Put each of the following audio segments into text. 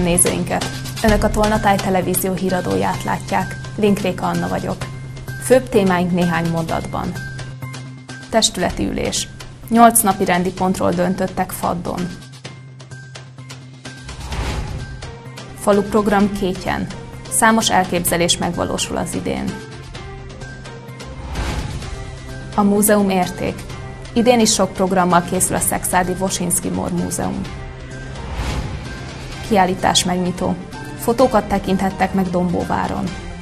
nézőinket! Önök a Tolnatáj televízió híradóját látják. Linkréka Anna vagyok. Főbb témáink néhány mondatban. Testületi ülés. 8 napirendi pontról döntöttek Faddon. Faluprogram Kétyen. Számos elképzelés megvalósul az idén. A múzeum érték. Idén is sok programmal készül a Szekszárdi Woszyński Mór Múzeum. Kiállítás megnyitó. Fotókat tekinthettek meg Dombóváron.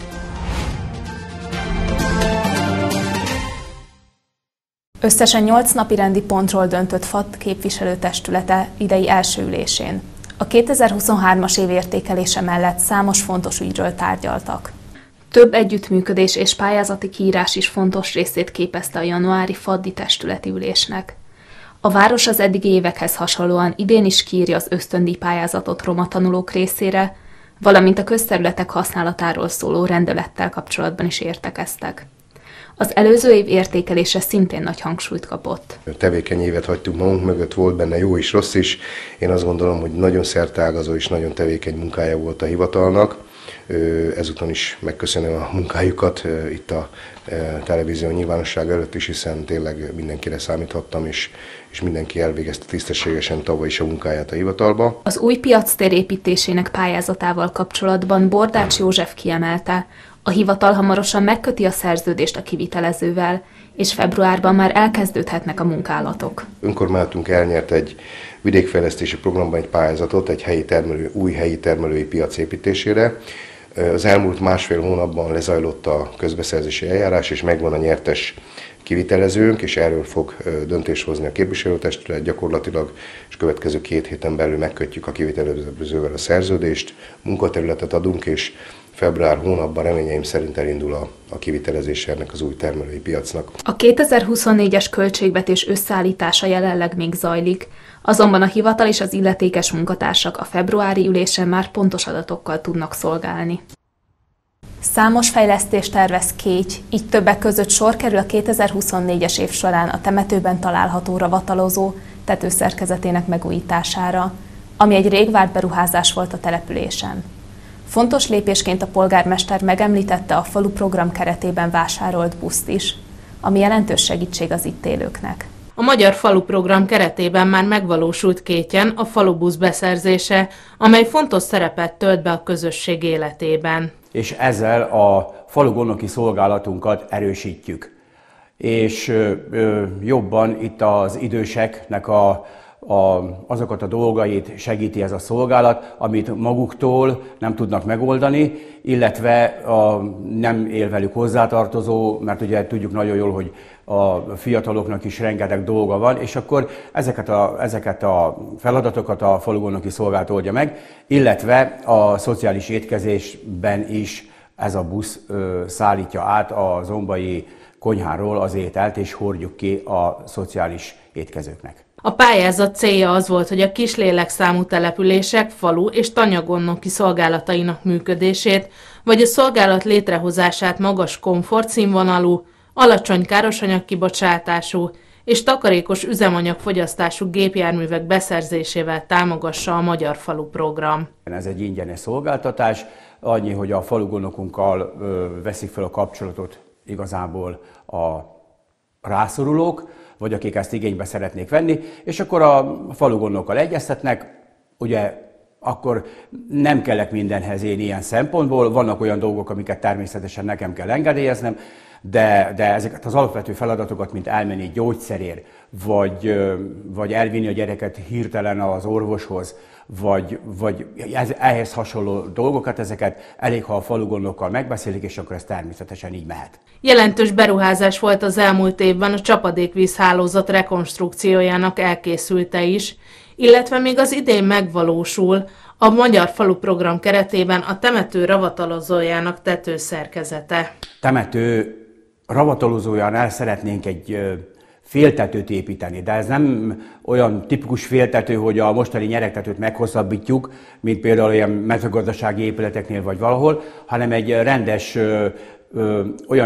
Összesen 8 napirendi pontról döntött FAD képviselőtestülete idei első ülésén. A 2023-as év értékelése mellett számos fontos ügyről tárgyaltak. Több együttműködés és pályázati kiírás is fontos részét képezte a januári FAD-i testületi ülésnek. A város az eddigi évekhez hasonlóan idén is kiírja az ösztöndíj pályázatot roma tanulók részére, valamint a közterületek használatáról szóló rendelettel kapcsolatban is értekeztek. Az előző év értékelése szintén nagy hangsúlyt kapott. Tevékeny évet hagytunk magunk mögött, volt benne jó is, rossz is. Én azt gondolom, hogy nagyon szerteágazó és nagyon tevékeny munkája volt a hivatalnak. Ezúton is megköszönöm a munkájukat itt a televízió nyilvánosság előtt is, hiszen tényleg mindenkire számíthattam, és mindenki elvégezte tisztességesen tavaly is a munkáját a hivatalba. Az új piactér építésének pályázatával kapcsolatban Bordács József kiemelte, a hivatal hamarosan megköti a szerződést a kivitelezővel, és februárban már elkezdődhetnek a munkálatok. Önkormányzatunk elnyert egy vidékfejlesztési programban egy pályázatot egy új helyi termelői piac építésére. Az elmúlt másfél hónapban lezajlott a közbeszerzési eljárás, és megvan a nyertes kivitelezőnk, és erről fog döntést hozni a képviselőtestület gyakorlatilag, és következő 2 héten belül megkötjük a kivitelezővel a szerződést, munkaterületet adunk, és február hónapban reményeim szerint elindul a kivitelezése ennek az új termelői piacnak. A 2024-es költségvetés összeállítása jelenleg még zajlik, azonban a hivatal és az illetékes munkatársak a februári ülésen már pontos adatokkal tudnak szolgálni. Számos fejlesztést tervez Kéty, így többek között sor kerül a 2024-es év során a temetőben található ravatalozó tetőszerkezetének megújítására, ami egy rég várt beruházás volt a településen. Fontos lépésként a polgármester megemlítette a faluprogram keretében vásárolt buszt is, ami jelentős segítség az itt élőknek. A Magyar Faluprogram keretében már megvalósult Kétyen a falubusz beszerzése, amely fontos szerepet tölt be a közösség életében. És ezzel a falugondnoki szolgálatunkat erősítjük. És jobban itt az időseknek azokat a dolgait segíti ez a szolgálat, amit maguktól nem tudnak megoldani, illetve nem él velük hozzátartozó, mert ugye tudjuk nagyon jól, hogy a fiataloknak is rengeteg dolga van, és akkor ezeket a feladatokat a falugondnoki szolgálat oldja meg, illetve a szociális étkezésben is ez a busz szállítja át a zombai konyháról az ételt, és hordjuk ki a szociális étkezőknek. A pályázat célja az volt, hogy a kis lélekszámú települések, falu és tanyagondnoki szolgálatainak működését, vagy a szolgálat létrehozását magas komfortszínvonalú, alacsony károsanyag kibocsátású és takarékos üzemanyagfogyasztású gépjárművek beszerzésével támogassa a Magyar Faluprogram. Ez egy ingyenes szolgáltatás, annyi, hogy a falugondnokunkkal veszik fel a kapcsolatot igazából a rászorulók, vagy akik ezt igénybe szeretnék venni, és akkor a falugondnokkal egyeztetnek, ugye akkor nem kellek mindenhez én ilyen szempontból, vannak olyan dolgok, amiket természetesen nekem kell engedélyeznem, de ezeket az alapvető feladatokat, mint elmenni gyógyszerért, vagy elvinni a gyereket hirtelen az orvoshoz, vagy ehhez hasonló dolgokat, ezeket elég, ha a falugondnokkal megbeszélik, és akkor ez természetesen így mehet. Jelentős beruházás volt az elmúlt évben a csapadékvízhálózat rekonstrukciójának elkészülte is, illetve még az idén megvalósul a Magyar Faluprogram keretében a temető ravatalozójának tetőszerkezete. Temető ravatalozójánál szeretnénk egy féltetőt építeni, de ez nem olyan tipikus féltető, hogy a mostani nyeregtetőt meghosszabbítjuk, mint például olyan mezőgazdasági épületeknél vagy valahol, hanem egy rendes olyan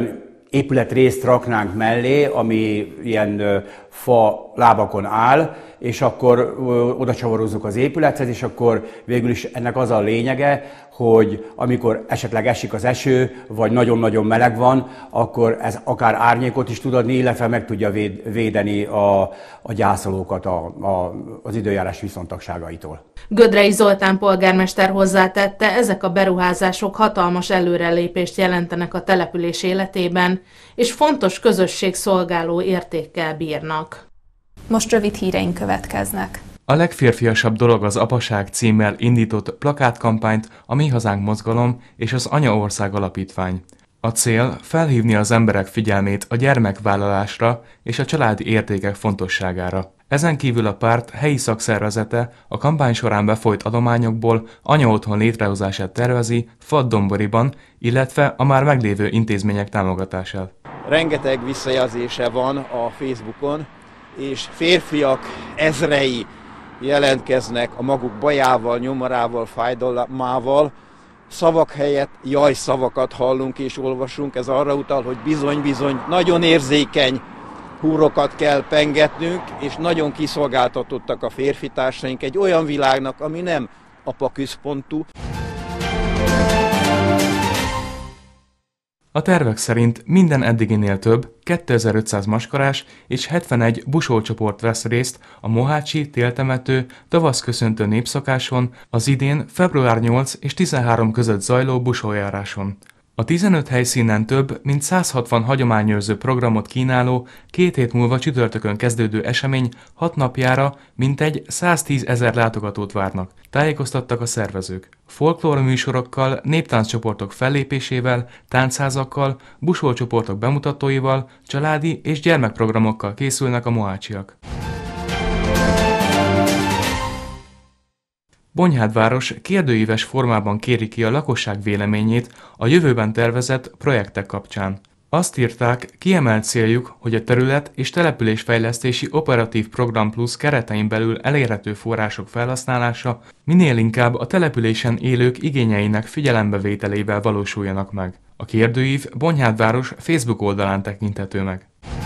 épületrészt raknánk mellé, ami ilyen fa lábakon áll, és akkor oda csavarozzuk az épülethez, és akkor végül is ennek az a lényege, hogy amikor esetleg esik az eső, vagy nagyon-nagyon meleg van, akkor ez akár árnyékot is tud adni, illetve meg tudja védeni a gyászolókat az időjárás viszontagságaitól. Gödrei Zoltán polgármester hozzátette, ezek a beruházások hatalmas előrelépést jelentenek a település életében, és fontos közösségszolgáló értékkel bírnak. Most rövid híreink következnek. A legférfiasabb dolog az apaság címmel indított plakátkampányt a Mi Hazánk mozgalom és az Anyaország Alapítvány. A cél felhívni az emberek figyelmét a gyermekvállalásra és a családi értékek fontosságára. Ezen kívül a párt helyi szakszervezete a kampány során befolyt adományokból anyaotthon létrehozását tervezi Fadddomboriban, illetve a már meglévő intézmények támogatását. Rengeteg visszajelzése van a Facebookon, és férfiak ezrei jelentkeznek a maguk bajával, nyomorával, fájdalmával. Szavak helyett jaj szavakat hallunk és olvasunk, ez arra utal, hogy bizony-bizony nagyon érzékeny húrokat kell pengetnünk, és nagyon kiszolgáltatottak a férfitársaink egy olyan világnak, ami nem apaközpontú. A tervek szerint minden eddiginél több, 2500 maskarás és 71 busócsoport vesz részt a Mohácsi téltemető tavaszköszöntő népszakáson, az idén február 8 és 13 között zajló busójáráson. A 15 helyszínen több mint 160 hagyományőrző programot kínáló, 2 hét múlva csütörtökön kezdődő esemény 6 napjára mintegy 110 000 látogatót várnak, tájékoztattak a szervezők. Folklórműsorokkal, néptánccsoportok fellépésével, táncházakkal, busócsoportok bemutatóival, családi és gyermekprogramokkal készülnek a mohácsiak. Bonyhádváros kérdőíves formában kéri ki a lakosság véleményét a jövőben tervezett projektek kapcsán. Azt írták, kiemelt céljuk, hogy a terület és településfejlesztési operatív program plusz keretein belül elérhető források felhasználása minél inkább a településen élők igényeinek figyelembevételével valósuljanak meg. A kérdőív Bonyhádváros Facebook oldalán tekinthető meg.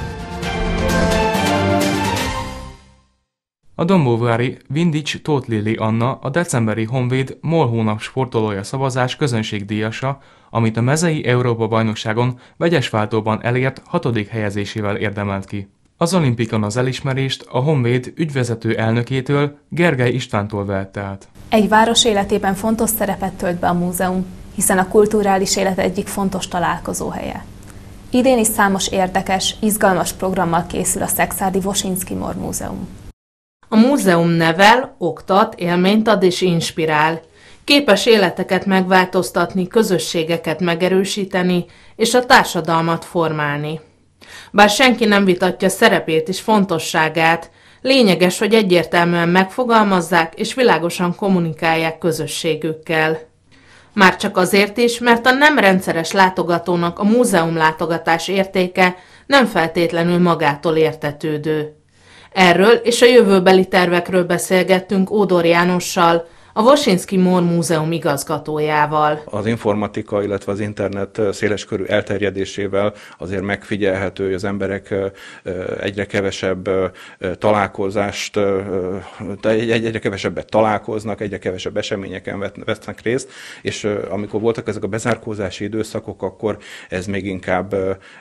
A dombóvári Vindics Tóth Lili Anna a decemberi Honvéd MOL hónap sportolója szavazás közönségdíjasa, amit a mezei Európa-bajnokságon vegyesváltóban elért 6. helyezésével érdemelt ki. Az olimpikon az elismerést a Honvéd ügyvezető elnökétől, Gergely Istvántól vette át. Egy város életében fontos szerepet tölt be a múzeum, hiszen a kulturális élet egyik fontos találkozóhelye. Idén is számos érdekes, izgalmas programmal készül a Szekszárdi Wosinski Mor Múzeum. A múzeum nevel, oktat, élményt ad és inspirál. Képes életeket megváltoztatni, közösségeket megerősíteni és a társadalmat formálni. Bár senki nem vitatja szerepét és fontosságát, lényeges, hogy egyértelműen megfogalmazzák és világosan kommunikálják közösségükkel. Már csak azért is, mert a nem rendszeres látogatónak a múzeumlátogatás értéke nem feltétlenül magától értetődő. Erről és a jövőbeli tervekről beszélgettünk Ódor Jánossal, a Wosinski Mor Múzeum igazgatójával. Az informatika, illetve az internet széleskörű elterjedésével azért megfigyelhető, hogy az emberek egyre kevesebb találkozást, egyre kevesebbet találkoznak, egyre kevesebb eseményeken vesznek részt, és amikor voltak ezek a bezárkózási időszakok, akkor ez még inkább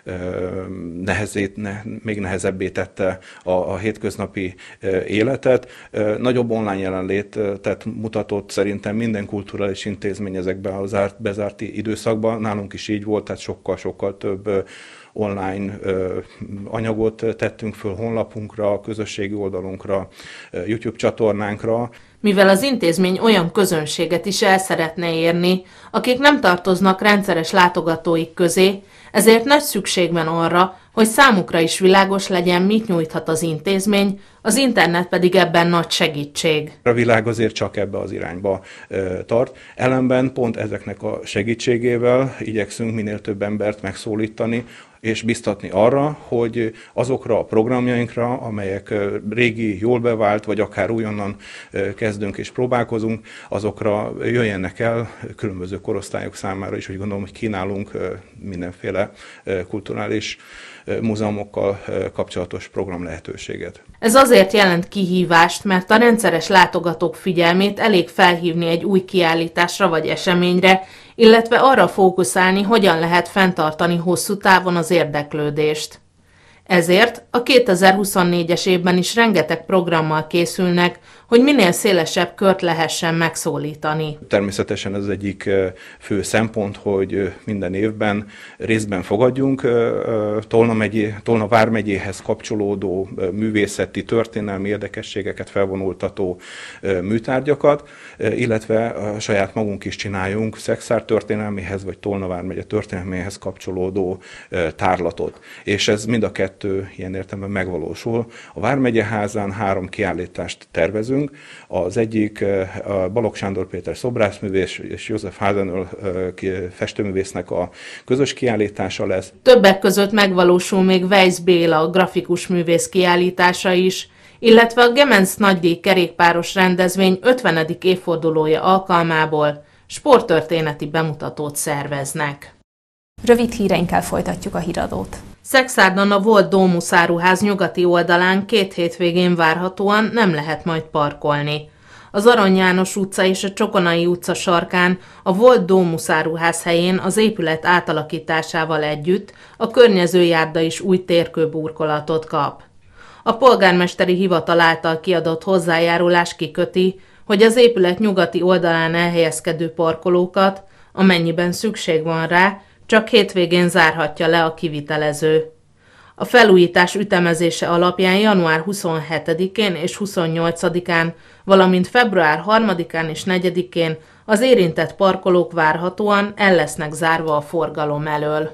még nehezebbé tette a hétköznapi életet. Nagyobb online jelenlétet mutatott szerintem minden kulturális intézmény ezekben a bezárt időszakban. Nálunk is így volt, tehát sokkal több online anyagot tettünk föl honlapunkra, közösségi oldalunkra, YouTube csatornánkra. Mivel az intézmény olyan közönséget is el szeretne érni, akik nem tartoznak rendszeres látogatóik közé, ezért nagy szükség van arra, hogy számukra is világos legyen, mit nyújthat az intézmény Az internet pedig ebben nagy segítség. A világ azért csak ebbe az irányba tart. Ellenben pont ezeknek a segítségével igyekszünk minél több embert megszólítani, és biztatni arra, hogy azokra a programjainkra, amelyek régi, jól bevált, vagy akár újonnan kezdünk és próbálkozunk, azokra jöjjenek el különböző korosztályok számára is, úgy gondolom, hogy kínálunk mindenféle kulturális múzeumokkal kapcsolatos program lehetőséget. Ez azért jelent kihívást, mert a rendszeres látogatók figyelmét elég felhívni egy új kiállításra vagy eseményre, illetve arra fókuszálni, hogyan lehet fenntartani hosszú távon az érdeklődést. Ezért a 2024-es évben is rengeteg programmal készülnek, hogy minél szélesebb kört lehessen megszólítani. Természetesen ez egyik fő szempont, hogy minden évben részben fogadjunk Tolna vármegyéhez kapcsolódó művészeti, történelmi érdekességeket felvonultató műtárgyakat, illetve a saját magunk is csináljunk Szekszárd történelméhez vagy Tolna vármegye történelméhez kapcsolódó tárlatot. És ez mind a kettő ilyen értelemben megvalósul. A Vármegyeházán 3 kiállítást tervezünk. Az egyik a Balogh Sándor Péter szobrászművész és József Hádenöl festőművésznek a közös kiállítása lesz. Többek között megvalósul még Weisz Béla grafikus művész kiállítása is, illetve a Gemenc nagydíj kerékpáros rendezvény 50. évfordulója alkalmából sporttörténeti bemutatót szerveznek. Rövid híreinkkel folytatjuk a híradót. Szekszárdon a volt Domus áruház nyugati oldalán 2 hétvégén várhatóan nem lehet majd parkolni. Az Arany János utca és a Csokonai utca sarkán a volt Domus áruház helyén az épület átalakításával együtt a környező járda is új térkőburkolatot kap. A polgármesteri hivatal által kiadott hozzájárulás kiköti, hogy az épület nyugati oldalán elhelyezkedő parkolókat, amennyiben szükség van rá, csak hétvégén zárhatja le a kivitelező. A felújítás ütemezése alapján január 27-én és 28-án, valamint február 3-án és 4-én az érintett parkolók várhatóan el lesznek zárva a forgalom elől.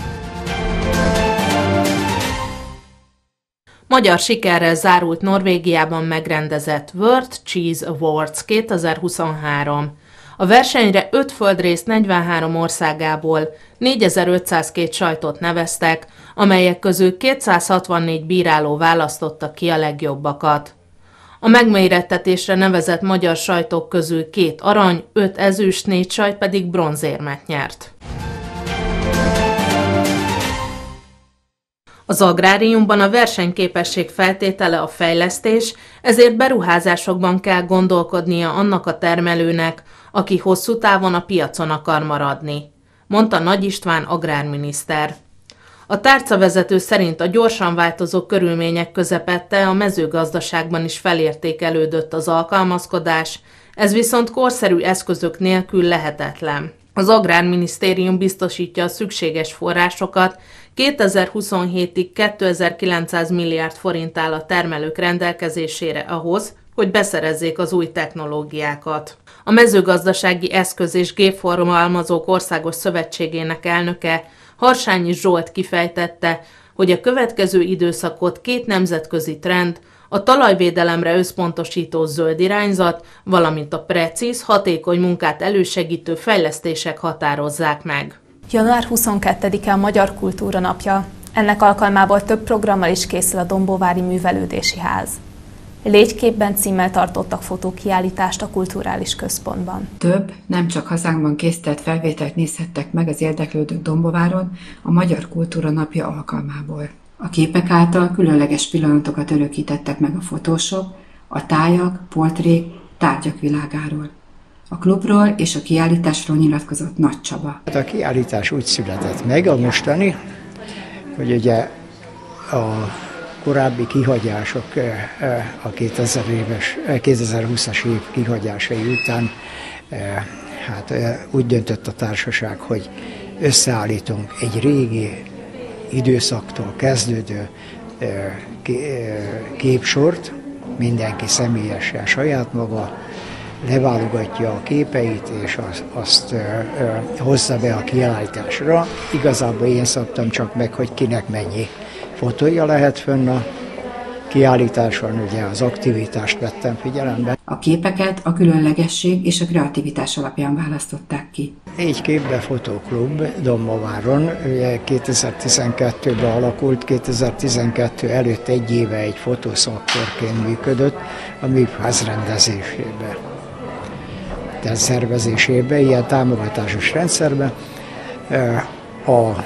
Magyar sikerrel zárult Norvégiában megrendezett World Cheese Awards 2023. A versenyre 5 földrészt 43 országából 4502 sajtot neveztek, amelyek közül 264 bíráló választotta ki a legjobbakat. A megmérettetésre nevezett magyar sajtok közül 2 arany, 5 ezüst, 4 sajt pedig bronzérmet nyert. Az agráriumban a versenyképesség feltétele a fejlesztés, ezért beruházásokban kell gondolkodnia annak a termelőnek, aki hosszú távon a piacon akar maradni, mondta Nagy István agrárminiszter. A tárcavezető szerint a gyorsan változó körülmények közepette a mezőgazdaságban is felértékelődött az alkalmazkodás, ez viszont korszerű eszközök nélkül lehetetlen. Az Agrárminisztérium biztosítja a szükséges forrásokat, 2027-ig 2900 milliárd forint áll a termelők rendelkezésére ahhoz, hogy beszerezzék az új technológiákat. A Mezőgazdasági Eszköz- és Gépforgalmazók Országos Szövetségének elnöke, Harsányi Zsolt kifejtette, hogy a következő időszakot 2 nemzetközi trend, a talajvédelemre összpontosító zöld irányzat, valamint a precíz, hatékony munkát elősegítő fejlesztések határozzák meg. Január 22-e a Magyar Kultúra Napja. Ennek alkalmából több programmal is készül a Dombóvári Művelődési Ház. Légyképben címmel tartottak fotókiállítást a Kulturális Központban. Több, nem csak hazánkban készített felvételt nézhettek meg az érdeklődők Dombováron a Magyar Kultúra Napja alkalmából. A képek által különleges pillanatokat örökítettek meg a fotósok, a tájak, portrék, tárgyak világáról. A klubról és a kiállításról nyilatkozott Nagy Csaba. A kiállítás úgy született meg, a mostani, hogy ugye a korábbi kihagyások, a 2020-as év kihagyásai után úgy döntött a társaság, hogy összeállítunk egy régi időszaktól kezdődő képsort, mindenki személyesen saját maga leválogatja a képeit, és azt hozza be a kiállításra. Igazából én szabtam csak meg, hogy kinek mennyi fotója lehet fönn a kiállításon ugye az aktivitást vettem figyelembe. A képeket a különlegesség és a kreativitás alapján választották ki. Egy képbe fotóklub Dombováron, ugye 2012-ben alakult, 2012 előtt egy éve egy fotószakkorként működött a műház rendezésében, tehát szervezésében, ilyen támogatásos rendszerben. A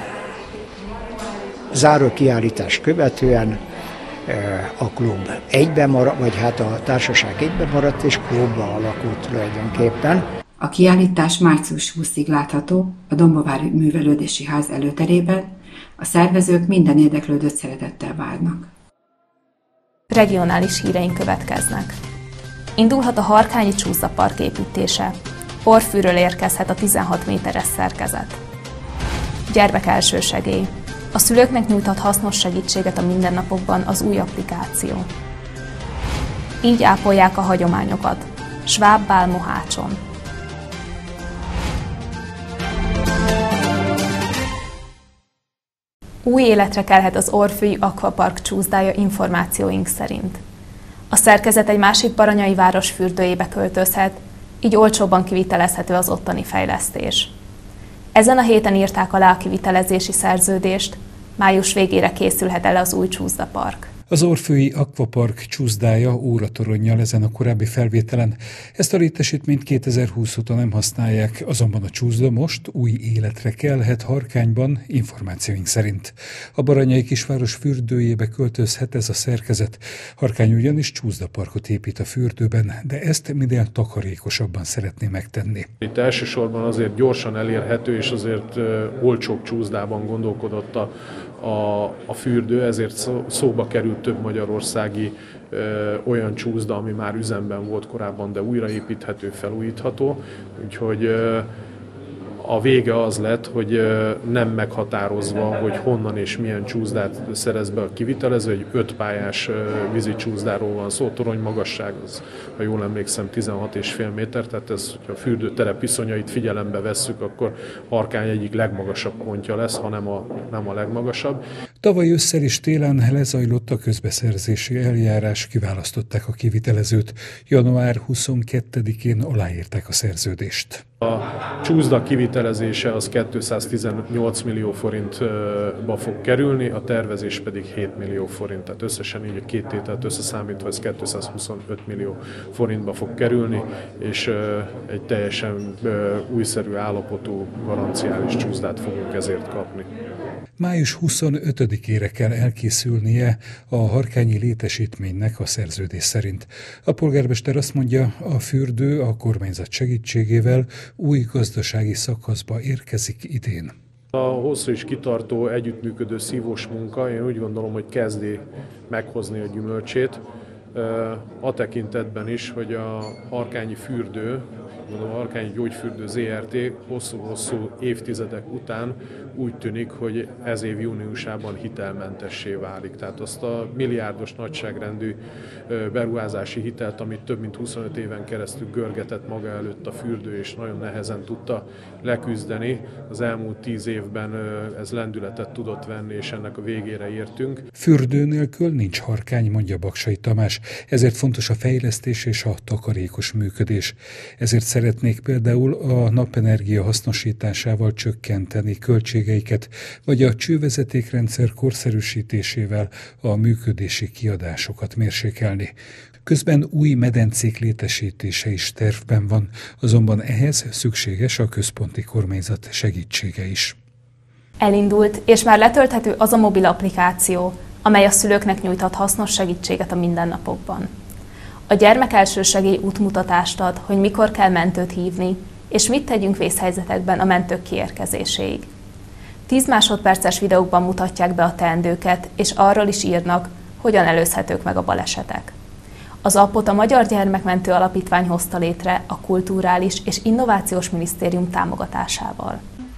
záró kiállítás követően a klub egyben maradt, vagy hát a társaság egyben maradt, és klubba alakult tulajdonképpen. A kiállítás március 20-ig látható a Dombovári Művelődési Ház előterében. A szervezők minden érdeklődőt szeretettel várnak. Regionális híreink következnek. Indulhat a Harkányi csúszdapark építése. Orrfűről érkezhet a 16 méteres szerkezet. Gyermek elsősegély. A szülőknek nyújthat hasznos segítséget a mindennapokban az új applikáció. Így ápolják a hagyományokat. Schwab Bál Mohácson. Új életre kelhet az Orrfűi Akvapark csúszdája információink szerint. A szerkezet egy másik baranyai város fürdőjébe költözhet, így olcsóbban kivitelezhető az ottani fejlesztés. Ezen a héten írták alá a kivitelezési szerződést, május végére készülhet el az új csúszdapark. Az Orrfűi Akvapark csúszdája óratoronnyal ezen a korábbi felvételen. Ezt a létesítményt 2020 óta nem használják, azonban a csúszda most új életre kelhet Harkányban, információink szerint. A baranyai kisváros fürdőjébe költözhet ez a szerkezet. Harkány ugyanis csúszdaparkot épít a fürdőben, de ezt minél takarékosabban szeretné megtenni. Itt elsősorban azért gyorsan elérhető és azért olcsóbb csúszdában gondolkodott a fürdő, ezért szóba került több magyarországi olyan csúszda, ami már üzemben volt korábban, de újraépíthető, felújítható. Úgyhogy a vége az lett, hogy nem meghatározva, hogy honnan és milyen csúszdát szerez be a kivitelező, egy 5 pályás vízi csúszdáról van szó, torony magasság, az, ha jól emlékszem, 16,5 méter, tehát ez, hogyha a fürdőterep viszonyait figyelembe vesszük, akkor Harkány egyik legmagasabb pontja lesz, ha nem a legmagasabb. Tavaly ősszel és télen lezajlott a közbeszerzési eljárás, kiválasztották a kivitelezőt. Január 22-én aláírták a szerződést. A csúszda kivitelezése az 218 millió forintba fog kerülni, a tervezés pedig 7 millió forint, tehát összesen így a két tételt összeszámítva ez 225 millió forintba fog kerülni, és egy teljesen újszerű állapotú garanciális csúszdát fogunk ezért kapni. Május 25-ére kell elkészülnie a harkányi létesítménynek a szerződés szerint. A polgármester azt mondja, a fürdő a kormányzat segítségével új gazdasági szakaszba érkezik idén. A hosszú és kitartó, együttműködő szívós munka, én úgy gondolom, hogy kezdi meghozni a gyümölcsét. A tekintetben is, hogy a harkányi fürdő, a Harkányi Gyógyfürdő ZRT hosszú-hosszú évtizedek után úgy tűnik, hogy ez év júniusában hitelmentessé válik. Tehát azt a milliárdos nagyságrendű beruházási hitelt, amit több mint 25 éven keresztül görgetett maga előtt a fürdő, és nagyon nehezen tudta leküzdeni. Az elmúlt 10 évben ez lendületet tudott venni, és ennek a végére értünk. Fürdő nélkül nincs Harkány, mondja Baksay Tamás, ezért fontos a fejlesztés és a takarékos működés. Ezért szeretnék például a napenergia hasznosításával csökkenteni költségeiket, vagy a csővezetékrendszer korszerűsítésével a működési kiadásokat mérsékelni. Közben új medencék létesítése is tervben van, azonban ehhez szükséges a központi kormányzat segítsége is. Elindult, és már letölthető az a mobil applikáció, amely a szülőknek nyújthat hasznos segítséget a mindennapokban. A gyermek elsősegély útmutatást ad, hogy mikor kell mentőt hívni, és mit tegyünk vészhelyzetekben a mentők kiérkezéséig. 10 másodperces videókban mutatják be a teendőket, és arról is írnak, hogyan előzhetők meg a balesetek. Az appot a Magyar Gyermekmentő Alapítvány hozta létre a Kulturális és Innovációs Minisztérium támogatásával.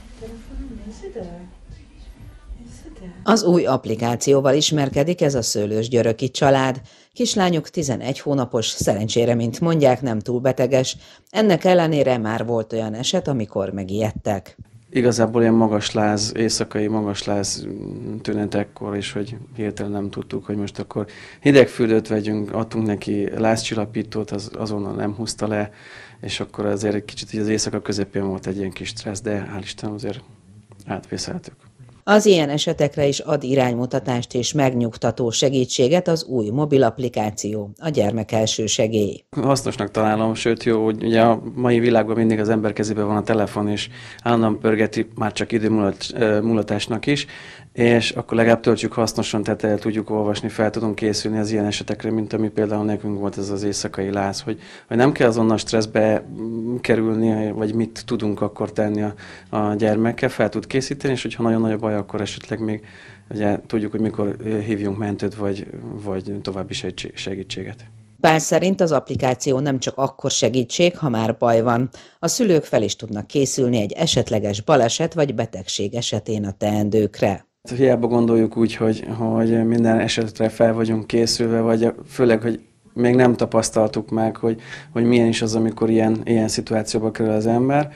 Az új applikációval ismerkedik ez a Szőlős-Györöki család. Kislányuk 11 hónapos, szerencsére, mint mondják, nem túl beteges. Ennek ellenére már volt olyan eset, amikor megijedtek. igazából ilyen magasláz, éjszakai magasláz tünetekkor is, hogy hirtelen nem tudtuk, hogy most akkor hidegfürdőt vegyünk, adtunk neki lázcsillapítót, azonnal nem húzta le, és akkor azért egy kicsit az éjszaka közepén volt egy ilyen kis stressz, de hál' Isten azért átvészeltük. Az ilyen esetekre is ad iránymutatást és megnyugtató segítséget az új mobil applikáció, a Gyermek Elsősegély. Hasznosnak találom, sőt jó, hogy ugye a mai világban mindig az ember kezében van a telefon, és állandóan pörgeti, már csak időmulatásnak is, és akkor legalább töltsük hasznosan, tehát el tudjuk olvasni, fel tudunk készülni az ilyen esetekre, mint ami például nekünk volt ez az éjszakai láz, hogy nem kell azonnal stresszbe kerülni, vagy mit tudunk akkor tenni a gyermekkel, fel tud készíteni, és hogyha nagyon nagy a baj, akkor esetleg még ugye, tudjuk, hogy mikor hívjunk mentőt, vagy további segítséget. Pál szerint az applikáció nem csak akkor segítség, ha már baj van. A szülők fel is tudnak készülni egy esetleges baleset vagy betegség esetén a teendőkre. Hiába gondoljuk úgy, hogy minden esetre fel vagyunk készülve, vagy főleg, hogy még nem tapasztaltuk meg, hogy milyen is az, amikor ilyen szituációba kerül az ember.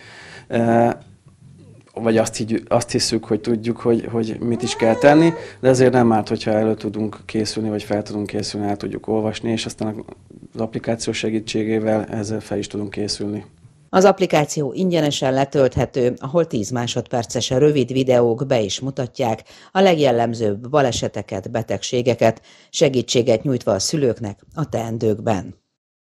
Vagy azt hiszük, hogy tudjuk, hogy mit is kell tenni, de azért nem árt, hogyha elő tudunk készülni, vagy fel tudunk készülni, el tudjuk olvasni, és aztán az applikáció segítségével ezzel fel is tudunk készülni. Az applikáció ingyenesen letölthető, ahol 10 másodperces rövid videók be is mutatják a legjellemzőbb baleseteket, betegségeket, segítséget nyújtva a szülőknek a teendőkben.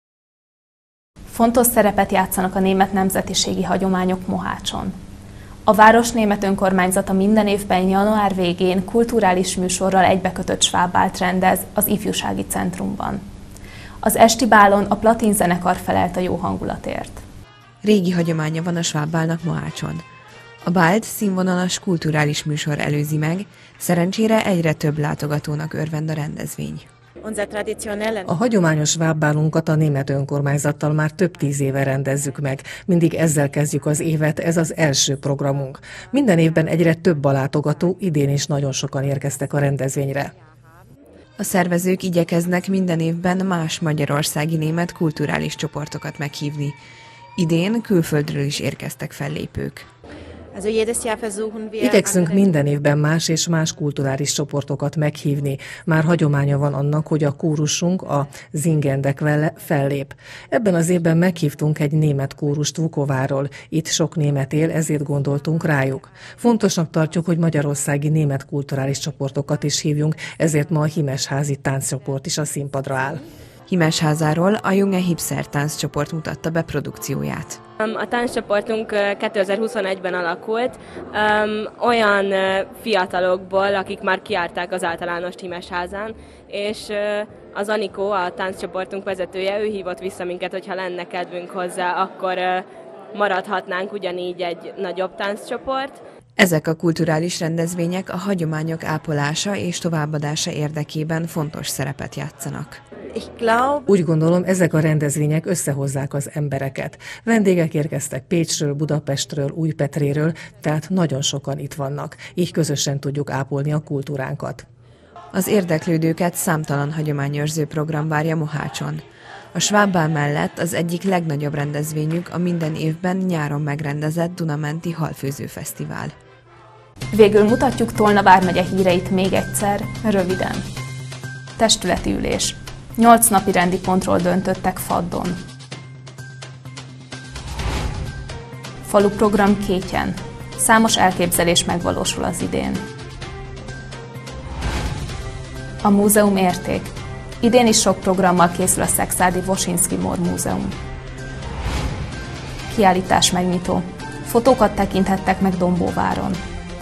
Fontos szerepet játszanak a német nemzetiségi hagyományok Mohácson. A város német önkormányzata minden évben január végén kulturális műsorral egybekötött svábbált rendez az ifjúsági centrumban. Az esti bálon a Platin zenekar felelt a jó hangulatért. Régi hagyománya van a svábbálnak Mohácson. A bált színvonalas kulturális műsor előzi meg, szerencsére egyre több látogatónak örvend a rendezvény. A hagyományos svábbálunkat a német önkormányzattal már több 10 éve rendezzük meg. Mindig ezzel kezdjük az évet, ez az első programunk. Minden évben egyre több a látogató, idén is nagyon sokan érkeztek a rendezvényre. A szervezők igyekeznek minden évben más magyarországi német kulturális csoportokat meghívni. Idén külföldről is érkeztek fellépők. Igyekszünk minden évben más és más kulturális csoportokat meghívni. Már hagyománya van annak, hogy a kórusunk, a Zingendek fellép. Ebben az évben meghívtunk egy német kórust Vukováról. Itt sok német él, ezért gondoltunk rájuk. Fontosnak tartjuk, hogy magyarországi német kulturális csoportokat is hívjunk, ezért ma a Himesházi tánccsoport is a színpadra áll. Himesházáról a Junge Hipster tánccsoport mutatta be produkcióját. A tánccsoportunk 2021-ben alakult, olyan fiatalokból, akik már kijárták az általános Himesházán, és az Anikó, a tánccsoportunk vezetője, ő hívott vissza minket, hogyha lenne kedvünk hozzá, akkor maradhatnánk ugyanígy egy nagyobb tánccsoport. Ezek a kulturális rendezvények a hagyományok ápolása és továbbadása érdekében fontos szerepet játszanak. Úgy gondolom, ezek a rendezvények összehozzák az embereket. Vendégek érkeztek Pécsről, Budapestről, Újpetréről, tehát nagyon sokan itt vannak. Így közösen tudjuk ápolni a kultúránkat. Az érdeklődőket számtalan hagyományőrző program várja Mohácson. A svábbál mellett az egyik legnagyobb rendezvényük a minden évben nyáron megrendezett Dunamenti Halfőzőfesztivál. Végül mutatjuk Tolna vármegye híreit még egyszer, röviden. Testületi ülés. 8 napi rendi pontról döntöttek Faddon. Faluprogram Kétyen. Számos elképzelés megvalósul az idén. A múzeum érték. Idén is sok programmal készül a Szekszárdi Wosinski Mór Múzeum. Kiállítás megnyitó. Fotókat tekinthettek meg Dombóváron.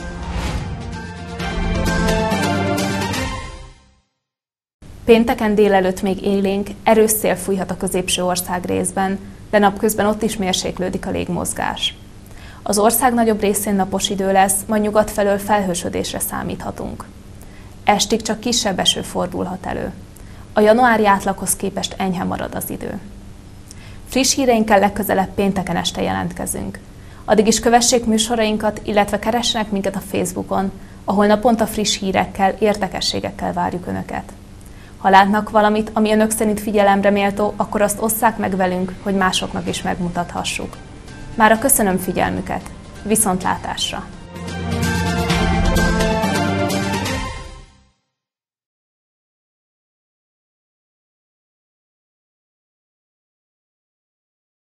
Pénteken délelőtt még élénk, erős szél fújhat a középső ország részben, de napközben ott is mérséklődik a légmozgás. Az ország nagyobb részén napos idő lesz, majd nyugat felől felhősödésre számíthatunk. Estig csak kisebb eső fordulhat elő. A januári átlaghoz képest enyhe marad az idő. Friss híreinkkel legközelebb pénteken este jelentkezünk. Addig is kövessék műsorainkat, illetve keressenek minket a Facebookon, ahol naponta friss hírekkel, érdekességekkel várjuk Önöket. Ha látnak valamit, ami Önök szerint figyelemre méltó, akkor azt osszák meg velünk, hogy másoknak is megmutathassuk. Mára köszönöm figyelmüket! Viszontlátásra!